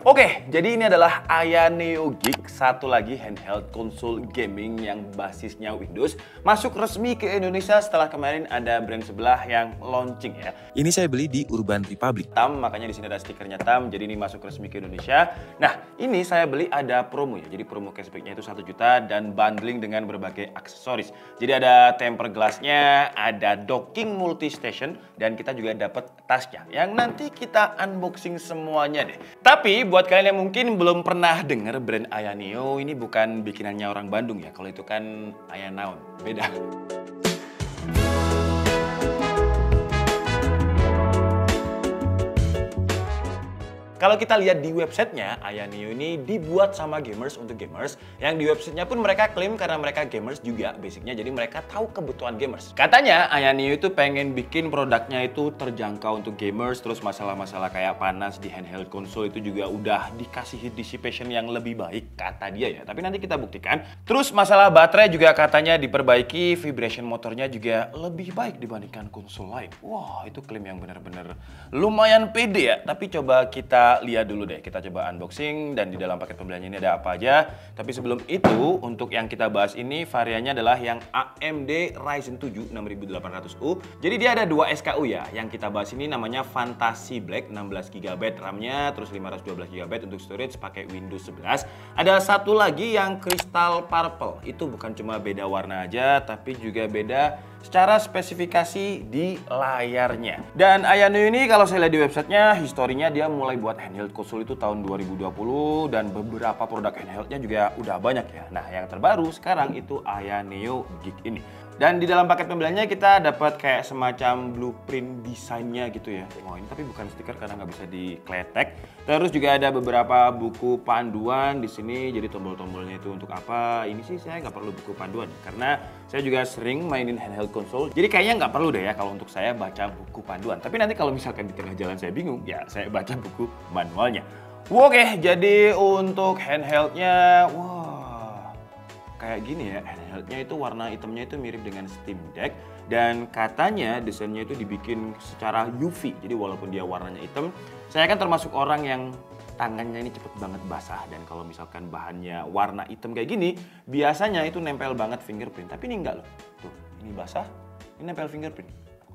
Oke, jadi ini adalah Aya Neo Geek, satu lagi handheld konsol gaming yang basisnya Windows, masuk resmi ke Indonesia setelah kemarin ada brand sebelah yang launching ya. Ini saya beli di Urban Republic. TAM, makanya di sini ada stikernya TAM, jadi ini masuk resmi ke Indonesia. Nah, ini saya beli ada promo ya, jadi promo cashbacknya itu 1 juta dan bundling dengan berbagai aksesoris. Jadi ada tempered glassnya, ada docking multi-station, dan kita juga dapat tasnya yang nanti kita unboxing semuanya deh. Tapi buat kalian yang mungkin belum pernah denger brand Aya Neo, ini bukan bikinannya orang Bandung ya. Kalau itu kan Aya Naon, beda. Kalau kita lihat di websitenya, Aya Neo ini dibuat sama gamers untuk gamers. Yang di websitenya pun mereka klaim karena mereka gamers juga basicnya, jadi mereka tahu kebutuhan gamers. Katanya Aya Neo itu pengen bikin produknya itu terjangkau untuk gamers, terus masalah-masalah kayak panas di handheld konsol itu juga udah dikasih heat dissipation yang lebih baik, kata dia ya. Tapi nanti kita buktikan. Terus masalah baterai juga katanya diperbaiki, vibration motornya juga lebih baik dibandingkan konsol lain. Wah, itu klaim yang benar-benar lumayan pede ya. Tapi coba kita lihat dulu deh, kita coba unboxing dan di dalam paket pembeliannya ini ada apa aja. Tapi sebelum itu, untuk yang kita bahas ini variannya adalah yang AMD Ryzen 7 6800U. Jadi dia ada 2 SKU ya. Yang kita bahas ini namanya Fantasy Black, 16GB RAM-nya, terus 512GB untuk storage pakai Windows 11. Ada satu lagi yang Crystal Purple. Itu bukan cuma beda warna aja, tapi juga beda secara spesifikasi di layarnya. Dan Aya Neo ini kalau saya lihat di websitenya, historinya dia mulai buat handheld konsol itu tahun 2020 dan beberapa produk handheldnya juga udah banyak ya. Nah, yang terbaru sekarang itu Aya Neo Geek ini. Dan di dalam paket pembeliannya kita dapat kayak semacam blueprint desainnya gitu ya. Oh, ini tapi bukan stiker karena nggak bisa dikletek. Terus juga ada beberapa buku panduan di sini. Jadi tombol-tombolnya itu untuk apa? Ini sih saya nggak perlu buku panduan karena saya juga sering mainin handheld konsol. Jadi kayaknya nggak perlu deh ya kalau untuk saya baca buku panduan. Tapi nanti kalau misalkan di tengah jalan saya bingung, ya saya baca buku manualnya. Oke, jadi untuk handheldnya, wah, kayak gini ya. Handheldnya itu warna hitamnya itu mirip dengan Steam Deck. Dan katanya desainnya itu dibikin secara UV. Jadi walaupun dia warnanya hitam, saya kan termasuk orang yang tangannya ini cepet banget basah. Dan kalau misalkan bahannya warna hitam kayak gini, biasanya itu nempel banget fingerprint. Tapi ini enggak loh. Tuh, ini basah, ini nempel fingerprint.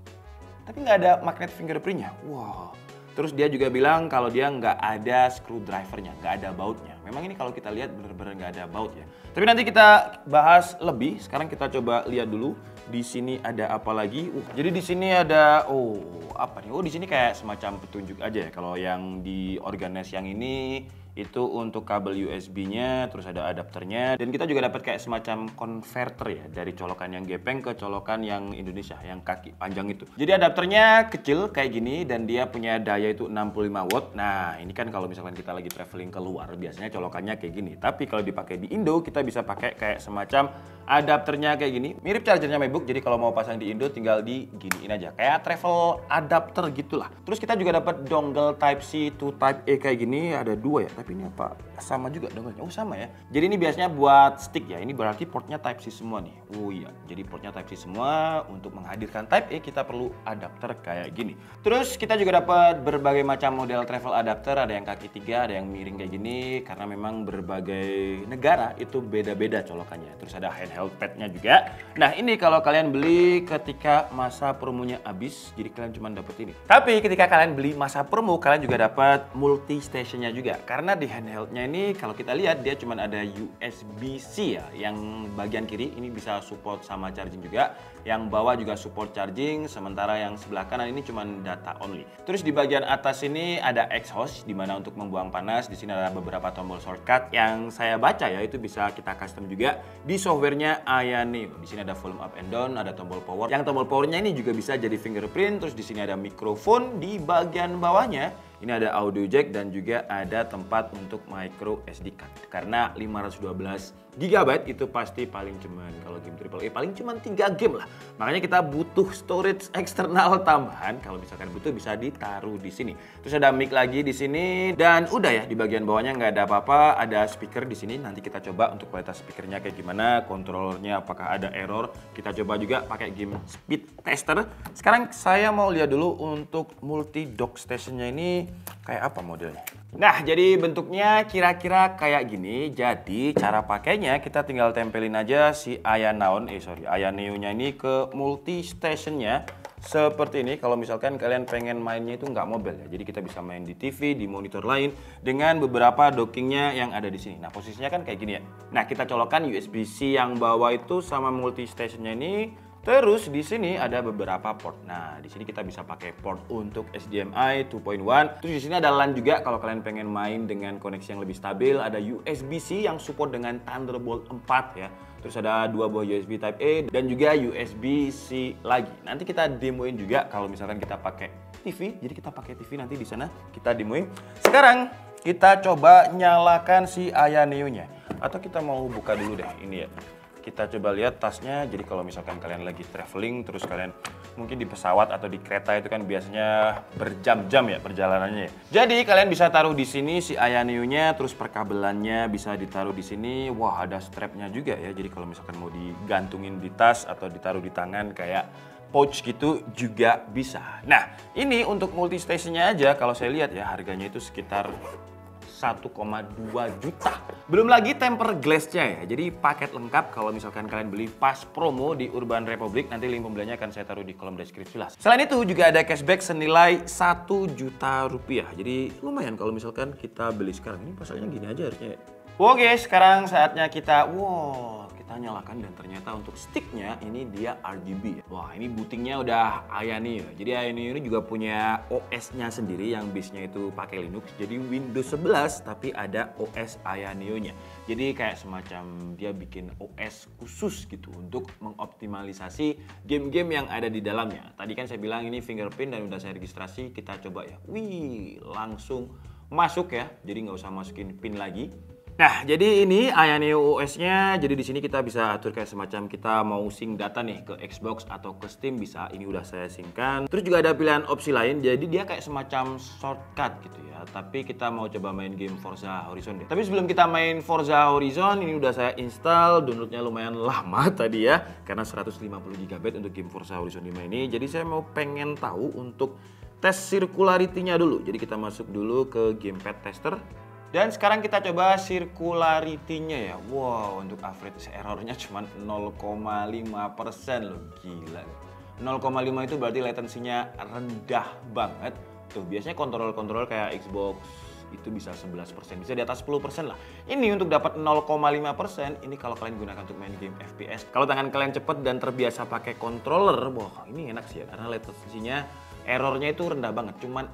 Tapi nggak ada magnet fingerprintnya. Wow. Terus dia juga bilang kalau dia nggak ada screwdrivernya, nggak ada bautnya. Memang ini kalau kita lihat bener-bener nggak ada baut ya. Tapi nanti kita bahas lebih. Sekarang kita coba lihat dulu di sini ada apa lagi. Jadi di sini ada apa nih? Oh, di sini kayak semacam petunjuk aja ya. Kalau yang di Organes yang ini itu untuk kabel USB-nya, terus ada adapternya, dan kita juga dapat kayak semacam converter ya dari colokan yang gepeng ke colokan yang Indonesia, yang kaki panjang itu. Jadi adapternya kecil kayak gini dan dia punya daya itu 65 watt. Nah, ini kan kalau misalkan kita lagi traveling keluar, biasanya colokannya kayak gini. Tapi kalau dipakai di Indo, kita bisa pakai kayak semacam adapternya kayak gini. Mirip chargernya MacBook, jadi kalau mau pasang di Indo tinggal diginiin aja. Kayak travel adapter gitulah. Terus kita juga dapat dongle Type-C to Type-A kayak gini, ada 2 ya. Tapi ini apa? Sama juga dongle-nya. Oh, sama ya. Jadi ini biasanya buat stick ya. Ini berarti portnya Type-C semua nih. Oh iya. Jadi portnya Type-C semua. Untuk menghadirkan Type-A kita perlu adapter kayak gini. Terus kita juga dapat berbagai macam model travel adapter. Ada yang kaki 3, ada yang miring kayak gini. Karena memang berbagai negara itu beda-beda colokannya. Terus ada handheld pad-nya juga. Nah, ini kalau kalian beli ketika masa promonya habis, jadi kalian cuma dapat ini. Tapi ketika kalian beli masa promo, kalian juga dapat multi station-nya juga. Karena di handheldnya ini kalau kita lihat dia cuma ada USB-C ya. Yang bagian kiri ini bisa support sama charging juga. Yang bawah juga support charging. Sementara yang sebelah kanan ini cuma data only. Terus di bagian atas ini ada exhaust, dimana untuk membuang panas. Di sini ada beberapa tombol shortcut yang saya baca ya, itu bisa kita custom juga di softwarenya Aya Neo. Di sini ada volume up and down, ada tombol power. Yang tombol powernya ini juga bisa jadi fingerprint. Terus di sini ada mikrofon di bagian bawahnya. Ini ada audio jack dan juga ada tempat untuk micro SD card. Karena 512GB itu pasti paling cuman kalau game AAA paling cuman 3 game lah. Makanya kita butuh storage eksternal tambahan. Kalau misalkan butuh bisa ditaruh di sini. Terus ada mic lagi di sini dan udah ya, di bagian bawahnya nggak ada apa-apa. Ada speaker di sini. Nanti kita coba untuk kualitas speakernya kayak gimana, kontrolernya apakah ada error. Kita coba juga pakai game speed tester. Sekarang saya mau lihat dulu untuk multi dock stationnya ini kayak apa modelnya. Nah, jadi bentuknya kira-kira kayak gini. Jadi cara pakainya kita tinggal tempelin aja si Aya Neo-nya ini ke multi stationnya seperti ini. Kalau misalkan kalian pengen mainnya itu nggak mobile ya, jadi kita bisa main di TV, di monitor lain dengan beberapa dockingnya yang ada di sini. Nah, posisinya kan kayak gini ya. Nah, kita colokkan USB-C yang bawah itu sama multi stationnya ini. Terus di sini ada beberapa port. Nah, di sini kita bisa pakai port untuk HDMI 2.1. Terus di sini ada LAN juga kalau kalian pengen main dengan koneksi yang lebih stabil. Ada USB-C yang support dengan Thunderbolt 4 ya. Terus ada 2 buah USB Type A dan juga USB-C lagi. Nanti kita demoin juga kalau misalkan kita pakai TV. Jadi kita pakai TV nanti di sana kita demoin. Sekarang kita coba nyalakan si Aya Neo-nya. Atau kita mau buka dulu deh ini ya. Kita coba lihat tasnya. Jadi kalau misalkan kalian lagi traveling, terus kalian mungkin di pesawat atau di kereta itu kan biasanya berjam-jam ya perjalanannya ya. Jadi kalian bisa taruh di sini si Aya Neo-nya, terus perkabelannya bisa ditaruh di sini. Wah, ada strapnya juga ya. Jadi kalau misalkan mau digantungin di tas atau ditaruh di tangan kayak pouch gitu juga bisa. Nah, ini untuk multi stationnya aja kalau saya lihat ya harganya itu sekitar 1,2 juta. Belum lagi tempered glass-nya ya. Jadi paket lengkap kalau misalkan kalian beli pas promo di Urban Republic. Nanti link pembeliannya akan saya taruh di kolom deskripsi lah. Selain itu juga ada cashback senilai 1 juta rupiah. Jadi lumayan kalau misalkan kita beli sekarang. Ini pasalnya gini aja harusnya. Oke, sekarang saatnya kita kita nyalakan dan ternyata untuk sticknya ini dia RGB. Wah, ini bootingnya udah Aya Neo. Jadi Aya Neo ini juga punya OS-nya sendiri yang base-nya itu pakai Linux. Jadi Windows 11 tapi ada OS Aya Neo-nya. Jadi kayak semacam dia bikin OS khusus gitu untuk mengoptimalisasi game-game yang ada di dalamnya. Tadi kan saya bilang ini fingerprint dan udah saya registrasi. Kita coba ya. Wih, langsung masuk ya. Jadi nggak usah masukin pin lagi. Nah, jadi ini Aya Neo OS-nya. Jadi di sini kita bisa atur kayak semacam kita mau sync data nih ke Xbox atau ke Steam bisa. Ini udah saya synckan. Terus juga ada pilihan opsi lain. Jadi dia kayak semacam shortcut gitu ya. Tapi kita mau coba main game Forza Horizon deh. Tapi sebelum kita main Forza Horizon, ini udah saya install. Downloadnya lumayan lama tadi ya. Karena 150 GB untuk game Forza Horizon 5 ini. Jadi saya mau pengen tahu untuk tes circularity-nya dulu. Jadi kita masuk dulu ke gamepad tester. Dan sekarang kita coba circularity-nya ya. Wow, untuk average error-nya cuma 0,5% loh. Gila. 0,5 itu berarti latency-nya rendah banget. Tuh, biasanya kontrol-kontrol kayak Xbox itu bisa 11%, bisa di atas 10% lah. Ini untuk dapat 0,5%, ini kalau kalian gunakan untuk main game FPS. Kalau tangan kalian cepet dan terbiasa pakai controller, wah ini enak sih ya. Karena latency-nya errornya itu rendah banget, cuman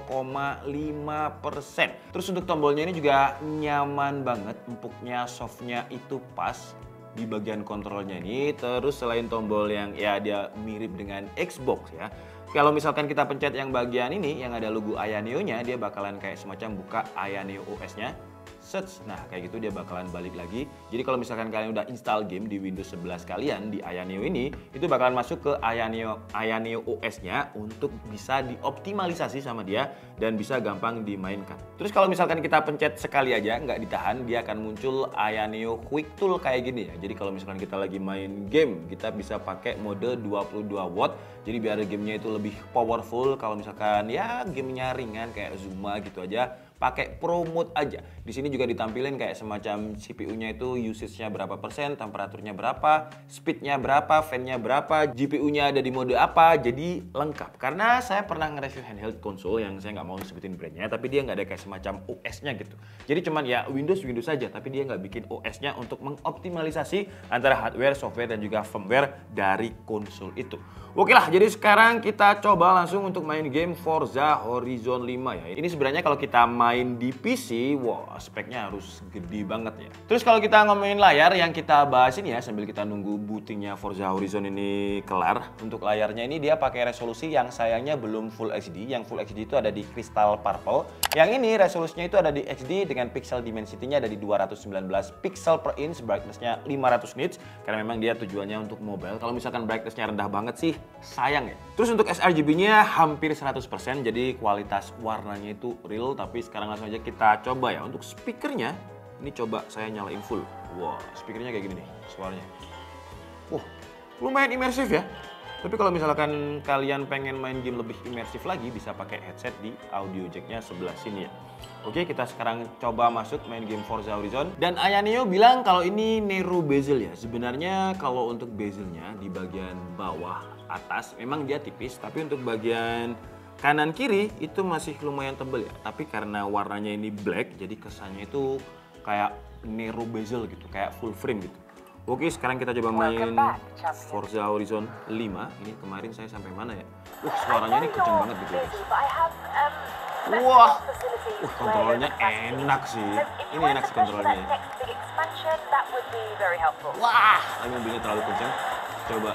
0,5%. Terus untuk tombolnya ini juga nyaman banget, empuknya, softnya itu pas di bagian kontrolnya ini. Terus selain tombol yang ya dia mirip dengan Xbox ya, kalau misalkan kita pencet yang bagian ini yang ada logo Aya Neo-nya, dia bakalan kayak semacam buka Aya Neo OS-nya. Search. Nah, kayak gitu dia bakalan balik lagi. Jadi kalau misalkan kalian udah install game di Windows 11 kalian di Aya Neo ini, itu bakalan masuk ke Aya Neo OS-nya untuk bisa dioptimalisasi sama dia dan bisa gampang dimainkan. Terus kalau misalkan kita pencet sekali aja nggak ditahan, dia akan muncul Aya Neo Quick Tool kayak gini ya. Jadi kalau misalkan kita lagi main game, kita bisa pakai mode 22 watt. Jadi biar gamenya itu lebih powerful. Kalau misalkan ya gamenya ringan kayak Zuma gitu aja, pakai Pro Mode aja. Di sini juga ditampilin kayak semacam CPU-nya itu usage-nya berapa persen, temperaturnya berapa, speed-nya berapa, fan-nya berapa, GPU-nya ada di mode apa. Jadi lengkap. Karena saya pernah nge-review handheld console yang saya nggak mau sebutin brandnya, tapi dia nggak ada kayak semacam OS-nya gitu. Jadi cuman ya Windows saja, tapi dia nggak bikin OS-nya untuk mengoptimalisasi antara hardware, software, dan juga firmware dari konsol itu. Oke lah, jadi sekarang kita coba langsung untuk main game Forza Horizon 5 ya. Ini sebenarnya kalau kita main di PC, wah speknya harus gede banget ya. Terus kalau kita ngomongin layar, yang kita bahas ini ya sambil kita nunggu bootingnya Forza Horizon ini kelar. Untuk layarnya ini dia pakai resolusi yang sayangnya belum Full HD. Yang Full HD itu ada di Crystal Purple. Yang ini resolusinya itu ada di HD dengan pixel dimensity-nya ada di 219 pixel per inch, brightness-nya 500 nits karena memang dia tujuannya untuk mobile. Kalau misalkan brightness-nya rendah banget sih sayang ya. Terus untuk sRGB-nya hampir 100%, jadi kualitas warnanya itu real. Tapi sekarang langsung aja kita coba ya. Untuk speakernya, ini coba saya nyalain full. Wah, speakernya kayak gini nih suaranya. Wah, lumayan imersif ya. Tapi kalau misalkan kalian pengen main game lebih imersif lagi, bisa pakai headset di audio jacknya sebelah sini ya. Oke, kita sekarang coba masuk main game Forza Horizon. Dan Ayaneo bilang kalau ini narrow bezel ya. Sebenarnya kalau untuk bezelnya di bagian bawah atas memang dia tipis, tapi untuk bagian kanan kiri itu masih lumayan tebel ya. Tapi karena warnanya ini black, jadi kesannya itu kayak narrow bezel gitu, kayak full frame gitu. Oke, sekarang kita coba main Forza Horizon 5. Ini kemarin saya sampai mana ya? Suaranya ini kenceng banget gitu guys. Wah, kontrolnya enak sih. Ini enak sih kontrolnya. Wah, ini mobilnya terlalu kenceng. Coba.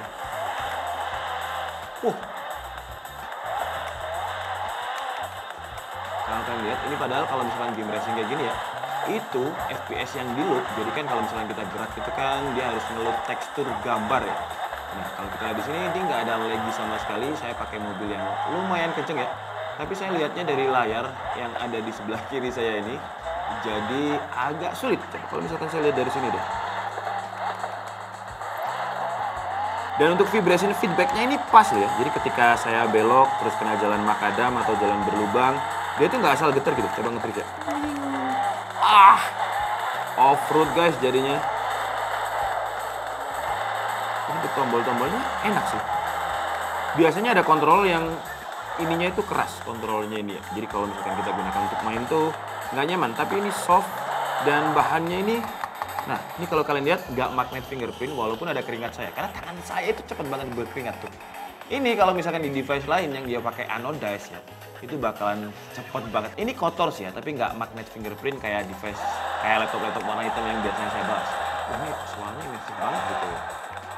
Kalian lihat, ini padahal kalau misalkan game racing kayak gini ya, itu FPS yang di load. Jadi kan kalau misalnya kita gerak itu kan dia harus nge-load tekstur gambar ya. Nah, kalau kita lihat di sini dia nggak ada lagi sama sekali. Saya pakai mobil yang lumayan kenceng ya. Tapi saya lihatnya dari layar yang ada di sebelah kiri saya ini, jadi agak sulit. Coba kalau misalkan saya lihat dari sini deh. Dan untuk vibration feedbacknya ini pas loh ya. Jadi ketika saya belok terus kena jalan makadam atau jalan berlubang, dia tuh nggak asal getar gitu. Coba nge-trip ya. Off-road guys jadinya. Ini tombol-tombolnya enak sih. Biasanya ada kontrol yang ininya itu keras, kontrolnya ini ya. Jadi kalau misalkan kita gunakan untuk main tuh nggak nyaman. Tapi ini soft dan bahannya ini, nah ini kalau kalian lihat nggak magnet fingerprint walaupun ada keringat saya. Karena tangan saya itu cepet banget berkeringat tuh. Ini kalau misalkan di device lain yang dia pakai anodize ya, itu bakalan cepet banget. Ini kotor sih ya, tapi nggak magnet fingerprint kayak device, kayak laptop-laptop warna hitam yang biasanya saya bahas. Ini suaranya imersif banget gitu ya.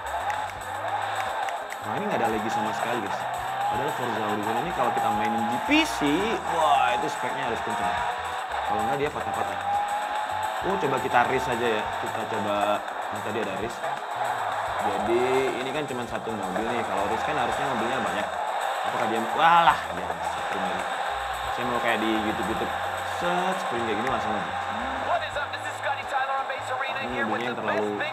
Nah ini nggak ada lagi sama sekali guys. Padahal Forza Horizon ini kalau kita mainin di PC, wah itu speknya harus kencang. Kalau nggak dia patah-patah. Coba kita race aja ya. Kita coba, nah tadi ada race. Jadi ini kan cuma satu mobil nih. Kalau race kan harusnya mobilnya banyak. Apakah dia, walah, dia sprint lagi. Saya mau kayak di YouTube, sprint kayak gini langsung aja. Ini mobilnya yang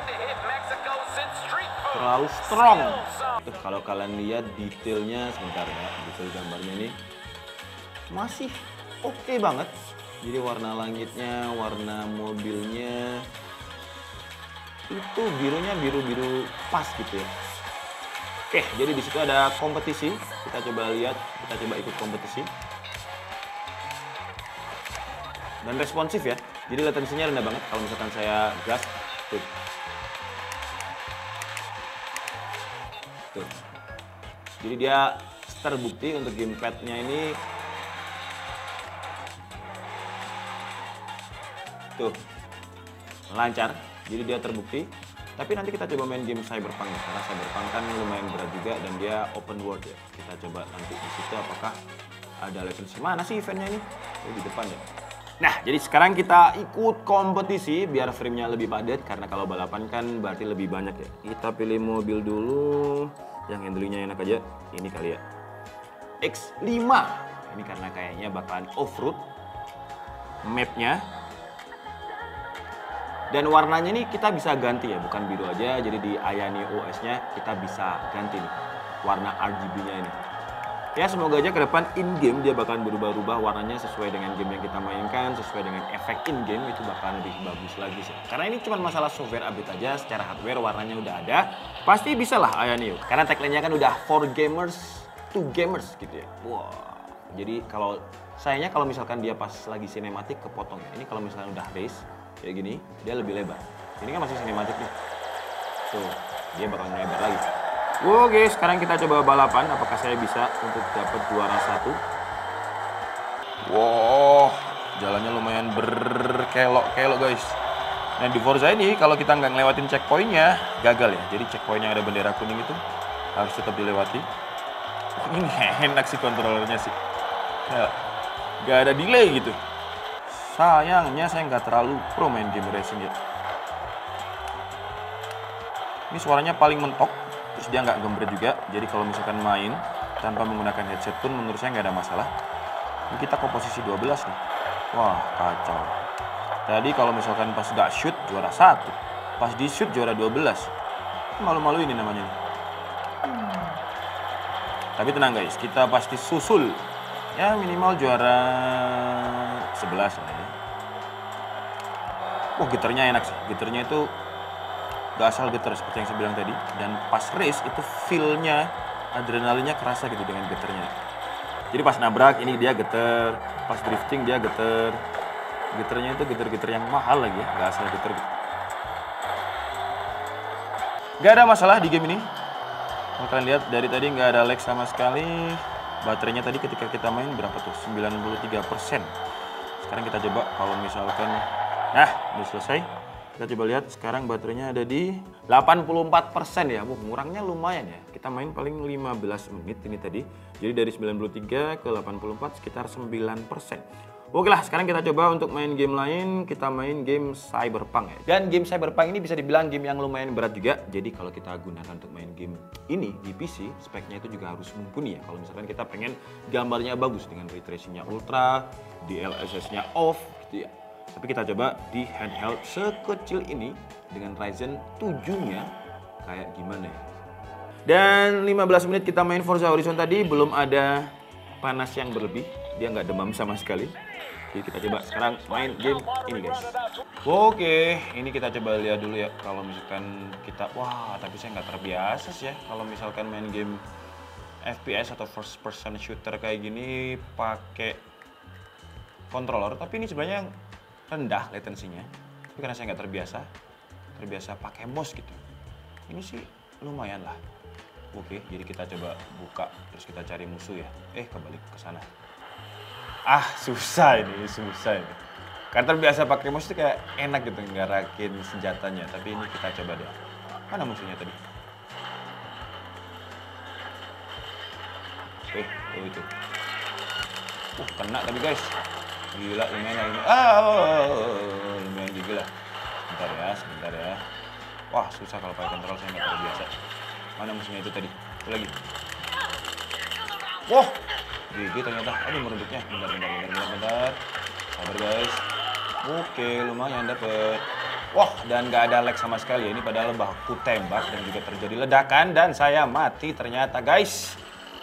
terlalu strong. Tuh kalau kalian lihat detailnya sebentar ya, detail gambarnya ini masih oke banget. Jadi warna langitnya, warna mobilnya itu birunya biru-biru pas gitu ya. Oke, jadi di situ ada kompetisi. Kita coba lihat, kita coba ikut kompetisi. Dan responsif ya. Jadi latensinya rendah banget kalau misalkan saya gas. Tuh. Jadi dia terbukti untuk gamepadnya ini tuh lancar. Jadi dia terbukti. Tapi nanti kita coba main game Cyberpunk ya, karena Cyberpunk kan lumayan berat juga dan dia open world ya. Kita coba nanti di situ apakah ada latensi. Mana sih eventnya ini? Di depan ya. Nah, jadi sekarang kita ikut kompetisi biar frame-nya lebih padat karena kalau balapan kan berarti lebih banyak ya. Kita pilih mobil dulu yang handlingnya enak aja. Ini kali ya. X5. Ini karena kayaknya bakalan off-road. Map-nya. Dan warnanya ini kita bisa ganti ya, bukan biru aja. Jadi di Ayaneo OS-nya kita bisa ganti nih warna RGB-nya ini. Ya semoga aja ke depan in-game dia bakalan berubah-ubah warnanya sesuai dengan game yang kita mainkan, sesuai dengan efek in-game itu bakalan lebih bagus lagi sih. Karena ini cuma masalah software update aja, secara hardware warnanya udah ada, pasti bisa lah Ayaneo. Karena tagline-nya kan udah for gamers to gamers gitu ya. Wow. Jadi kalau sayangnya kalau misalkan dia pas lagi sinematik kepotong ya. Ini kalau misalkan udah race kayak gini, dia lebih lebar. Ini kan masih sinematik nih. Tuh, dia bakalan lebar lagi. Oke, sekarang kita coba balapan. Apakah saya bisa untuk dapat juara 1? Wow, jalannya lumayan berkelok-kelok guys. Nah di Forza ini kalau kita nggak ngelewatin checkpointnya gagal ya. Jadi checkpoint yang ada bendera kuning itu harus tetap dilewati. Ini enak sih kontrolernya sih. Nggak ada delay gitu. Sayangnya saya nggak terlalu pro main game racing ya. Ini suaranya paling mentok. Terus dia nggak gembret juga, jadi kalau misalkan main tanpa menggunakan headset pun menurut saya nggak ada masalah. Ini kita ke posisi 12 nih. Wah, kacau. Tadi kalau misalkan pas nggak shoot, juara 1. Pas di shoot, juara 12. Malu-malu ini namanya nih. Tapi tenang guys, kita pasti susul. Ya minimal juara 11 lah ya. Oh, gitarnya enak sih. Gitarnya itu gak asal gitar seperti yang saya bilang tadi. Dan pas race itu feel-nya, adrenalinnya kerasa gitu dengan gitarnya. Jadi pas nabrak ini dia getar, pas drifting dia getar. Gitarnya itu gitar-gitar yang mahal lagi ya, gak asal gitar gitu. Gak ada masalah di game ini. Kalau kalian lihat dari tadi nggak ada lag sama sekali. Baterainya tadi ketika kita main berapa tuh? 93%. Sekarang kita coba kalau misalkan, nah udah selesai. Kita coba lihat sekarang baterainya ada di 84% ya. Ngurangnya lumayan ya. Kita main paling 15 menit ini tadi. Jadi dari 93 ke 84 sekitar 9%. Oke lah, sekarang kita coba untuk main game lain. Kita main game Cyberpunk ya. Dan game Cyberpunk ini bisa dibilang game yang lumayan berat juga. Jadi kalau kita gunakan untuk main game ini di PC, speknya itu juga harus mumpuni ya. Kalau misalkan kita pengen gambarnya bagus dengan ray tracing-nya ultra, DLSS-nya off gitu ya. Tapi kita coba di handheld sekecil ini dengan Ryzen 7-nya kayak gimana ya. Dan 15 menit kita main Forza Horizon tadi belum ada panas yang berlebih. Dia nggak demam sama sekali. Jadi kita coba sekarang main game ini guys. Oke, ini kita coba lihat dulu ya. Kalau misalkan kita, wah tapi saya nggak terbiasa sih ya. Kalau misalkan main game FPS atau first person shooter kayak gini pakai controller. Tapi ini sebenarnya rendah latensinya. Tapi karena saya nggak terbiasa pakai mouse gitu. Ini sih lumayan lah. Oke, jadi kita coba buka terus kita cari musuh ya. Kebalik ke sana. Susah ini. Karena terbiasa pakai mouse itu kayak enak gitu ngarakin senjatanya. Tapi ini kita coba deh. Mana musuhnya tadi? Itu. Kena tapi guys. Gila, lumayan ini. Lumayan juga lah. Sebentar ya. Wah, susah kalau pakai kontrol, saya nggak terbiasa. Mana musuhnya itu tadi? Itu lagi. Wah, GG ternyata. Aduh, merunduknya. Bentar. Sabar guys. Oke, lumayan dapet. Wah, dan nggak ada lag sama sekali. Ini padahal baku tembak dan juga terjadi ledakan dan saya mati ternyata guys.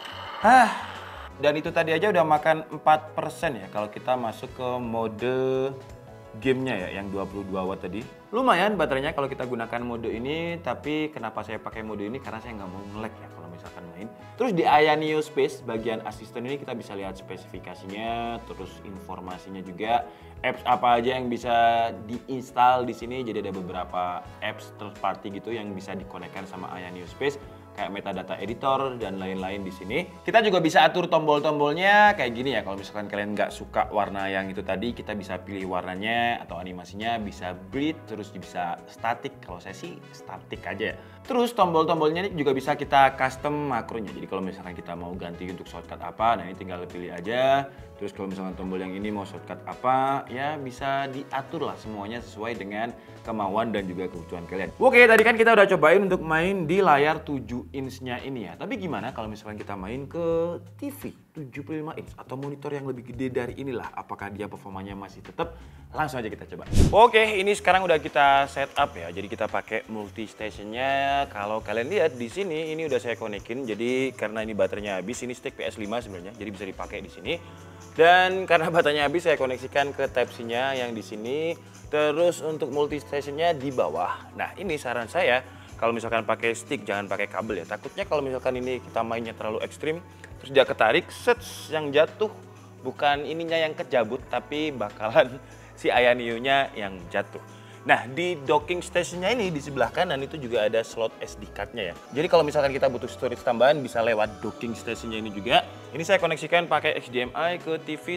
Dan itu tadi aja udah makan 4% ya kalau kita masuk ke mode gamenya ya yang 22 watt tadi. Lumayan baterainya kalau kita gunakan mode ini, tapi kenapa saya pakai mode ini karena saya nggak mau nge-lag ya kalau misalkan main. Terus di Ayaneo Space bagian asisten ini kita bisa lihat spesifikasinya, terus informasinya juga, apps apa aja yang bisa diinstal di sini. Jadi ada beberapa apps third party gitu yang bisa dikonekkan sama Ayaneo Space. Kayak metadata editor dan lain-lain di sini. Kita juga bisa atur tombol-tombolnya kayak gini ya. Kalau misalkan kalian nggak suka warna yang itu tadi, kita bisa pilih warnanya atau animasinya, bisa breathe, terus bisa static. Kalau saya sih static aja ya. Terus tombol-tombolnya ini juga bisa kita custom makronya. Jadi kalau misalkan kita mau ganti untuk shortcut apa, nah ini tinggal pilih aja. Terus kalau misalkan tombol yang ini mau shortcut apa, ya bisa diatur lah semuanya sesuai dengan kemauan dan juga kebutuhan kalian. Oke, tadi kan kita udah cobain untuk main di layar 7 inch-nya ini ya. Tapi gimana kalau misalkan kita main ke TV 75 inch atau monitor yang lebih gede dari inilah? Apakah dia performanya masih tetap? Langsung aja kita coba. Oke, ini sekarang udah kita setup ya. Jadi kita pakai multi station-nya. Kalau kalian lihat di sini ini udah saya konekin. Jadi karena ini baterainya habis, ini stick PS5 sebenarnya. Jadi bisa dipakai di sini. Dan karena baterainya habis saya koneksikan ke Type-C-nya yang di sini. Terus untuk multi station-nya di bawah. Nah, ini saran saya kalau misalkan pakai stick jangan pakai kabel ya. Takutnya kalau misalkan ini kita mainnya terlalu ekstrim, terus dia ketarik, yang jatuh bukan ininya yang kejabut tapi bakalan si Ayaneo-nya yang jatuh. Nah, di docking station-nya ini di sebelah kanan itu juga ada slot SD card-nya ya. Jadi kalau misalkan kita butuh storage tambahan bisa lewat docking station-nya ini juga. Ini saya koneksikan pakai HDMI ke TV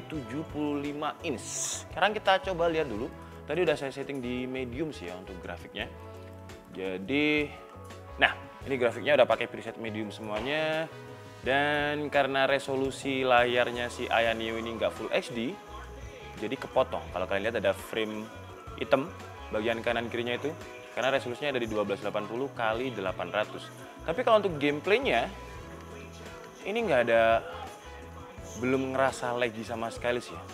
75 inch. Sekarang kita coba lihat dulu. Tadi udah saya setting di medium sih ya untuk grafiknya. Jadi, nah ini grafiknya udah pakai preset medium semuanya. Dan karena resolusi layarnya si Ayaneo ini nggak Full HD, jadi kepotong. Kalau kalian lihat ada frame hitam bagian kanan kirinya itu, karena resolusinya ada di 1280 x 800. Tapi kalau untuk gameplaynya, ini nggak ada, belum ngerasa laggy sama sekali sih ya.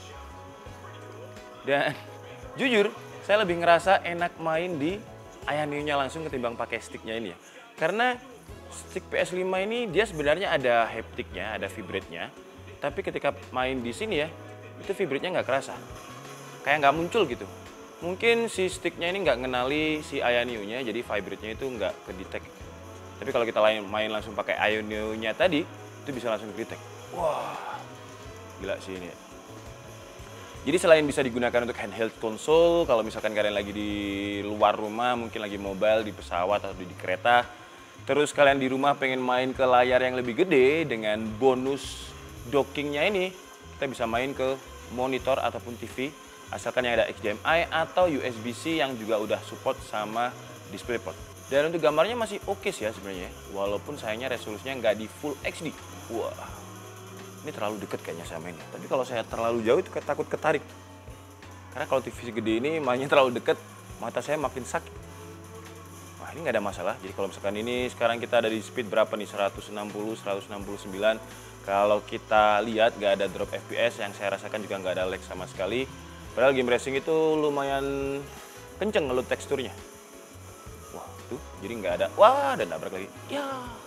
Dan jujur, saya lebih ngerasa enak main di Ayaneo-nya langsung ketimbang pakai sticknya ini ya. Karena Stick PS5 ini dia sebenarnya ada haptiknya, ada vibrate-nya. Tapi ketika main di sini ya, itu vibrate-nya nggak kerasa. Kayak nggak muncul gitu. Mungkin si sticknya ini nggak ngenali si Aya Neo-nya, jadi vibrate-nya itu nggak ke-detect. Tapi kalau kita main langsung pakai Aya Neo-nya tadi, itu bisa langsung ke-detect. Wah, gila sih ini. Jadi selain bisa digunakan untuk handheld console, kalau misalkan kalian lagi di luar rumah, mungkin lagi mobile, di pesawat atau di kereta, terus kalian di rumah pengen main ke layar yang lebih gede dengan bonus dockingnya ini, kita bisa main ke monitor ataupun TV, asalkan yang ada HDMI atau USB-C yang juga udah support sama DisplayPort. Dan untuk gambarnya masih oke sih ya sebenarnya, walaupun sayangnya resolusinya nggak di Full HD. Wah, ini terlalu deket kayaknya saya mainnya. Tapi kalau saya terlalu jauh itu takut ketarik. Karena kalau TV gede ini mainnya terlalu deket, mata saya makin sakit. Wah, ini nggak ada masalah. Jadi kalau misalkan ini sekarang kita ada di speed berapa nih? 160, 169. Kalau kita lihat nggak ada drop FPS, yang saya rasakan juga nggak ada lag sama sekali. Padahal game racing itu lumayan kenceng ngeload teksturnya. Wah, tuh jadi nggak ada. Wah, dan nabrak lagi. Ya.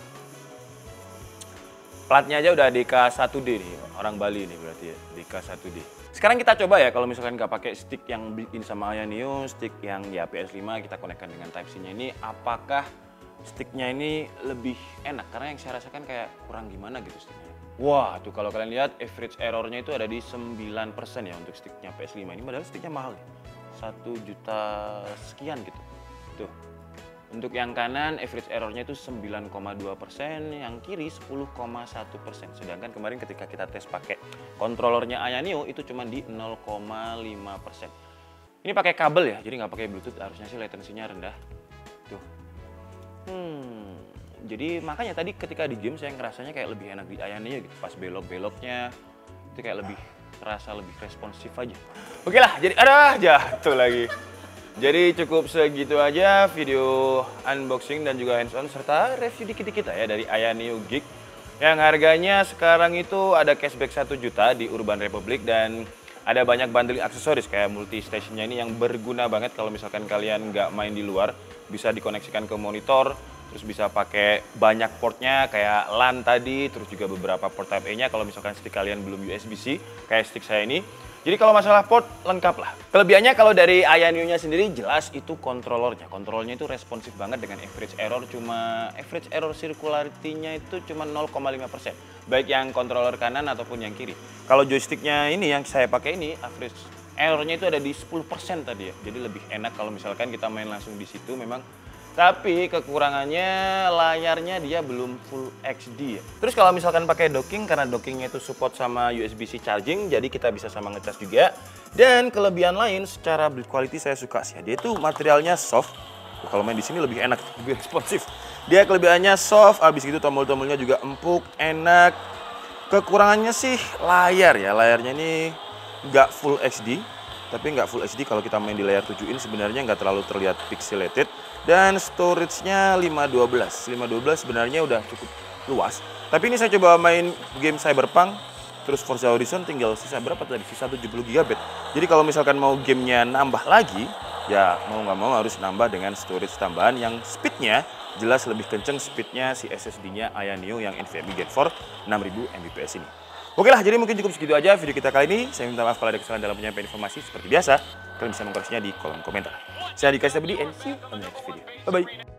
Platnya aja udah DK1D nih, orang Bali nih berarti ya, DK1D. Sekarang kita coba ya kalau misalkan nggak pakai stick yang built-in sama Aya Neo, stick yang ya PS5 kita konekkan dengan Type-C-nya ini, apakah sticknya ini lebih enak? Karena yang saya rasakan kayak kurang gimana gitu sticknya. Wah, tuh kalau kalian lihat average errornya itu ada di 9% ya untuk sticknya PS5 ini, padahal sticknya mahal nih. 1 juta sekian gitu. Tuh. Untuk yang kanan average errornya itu 9,2%, yang kiri 10,1%. Sedangkan kemarin ketika kita tes pakai kontrolernya Aya Neo itu cuma di 0,5%. Ini pakai kabel ya, jadi nggak pakai Bluetooth, harusnya sih latensinya rendah. Tuh. Jadi makanya tadi ketika di game saya ngerasanya kayak lebih enak di Aya Neo gitu. Pas belok-beloknya itu kayak lebih terasa lebih responsif aja. Oke lah, jadi jatuh lagi. Jadi cukup segitu aja video unboxing dan juga hands-on serta review dikit-dikit ya dari Aya Neo Geek. Yang harganya sekarang itu ada cashback 1 juta di Urban Republic dan ada banyak bundling aksesoris kayak multi stationnya ini yang berguna banget kalau misalkan kalian nggak main di luar. Bisa dikoneksikan ke monitor, terus bisa pakai banyak portnya kayak LAN tadi, terus juga beberapa port Type-A-nya kalau misalkan stick kalian belum USB-C kayak stick saya ini. Jadi kalau masalah port lengkap lah. Kelebihannya kalau dari Aya Neo-nya sendiri jelas itu kontrolernya. Kontrolnya itu responsif banget dengan average error circularity-nya itu cuma 0,5%. Baik yang kontroler kanan ataupun yang kiri. Kalau joysticknya ini yang saya pakai ini average errornya itu ada di 10% tadi ya. Jadi lebih enak kalau misalkan kita main langsung di situ memang. Tapi kekurangannya layarnya dia belum Full HD ya. Terus kalau misalkan pakai docking, karena dockingnya itu support sama USB-C charging, jadi kita bisa sama ngecas juga. Dan kelebihan lain secara build quality saya suka sih. Dia itu materialnya soft. Kalau main di sini lebih enak, lebih responsif. Dia kelebihannya soft, abis itu tombol-tombolnya juga empuk, enak. Kekurangannya sih layar ya. Layarnya ini nggak Full HD. Tapi nggak Full HD kalau kita main di layar 7 in sebenarnya nggak terlalu terlihat pixelated. Dan storage-nya 512. 512 sebenarnya udah cukup luas. Tapi ini saya coba main game Cyberpunk, terus Forza Horizon tinggal sisa berapa tadi? Sisa 70 GB. Jadi kalau misalkan mau gamenya nambah lagi, ya mau nggak mau harus nambah dengan storage tambahan yang speednya jelas lebih kenceng speednya si SSD-nya Aya Neo yang NVMe Gen 4 6000 Mbps ini. Oke lah, jadi mungkin cukup segitu aja video kita kali ini. Saya minta maaf kalau ada kesalahan dalam penyampaian informasi. Seperti biasa, kalian bisa mengkoreksinya di kolom komentar. Saya Dika Stabudi and see you on the next video. Bye-bye.